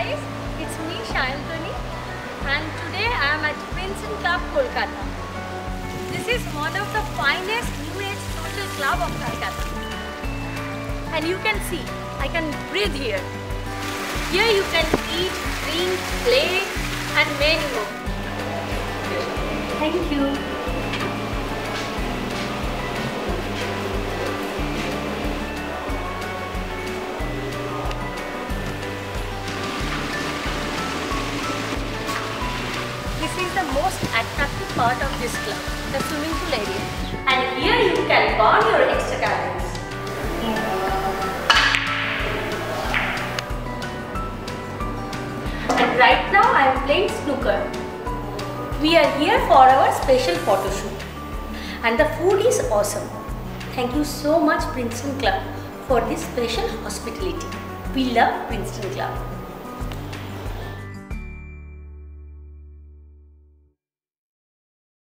guys, it's me Sayantani and today I am at Princeton Club, Kolkata. This is one of the finest new age social club of Kolkata. And you can see, I can breathe here. Here you can eat, drink, play and many more. Thank you. This is the most attractive part of this club, the swimming pool area. And here you can burn your extra calories. And right now I am playing snooker. We are here for our special photo shoot. And the food is awesome. Thank you so much Princeton Club for this special hospitality. We love Princeton Club.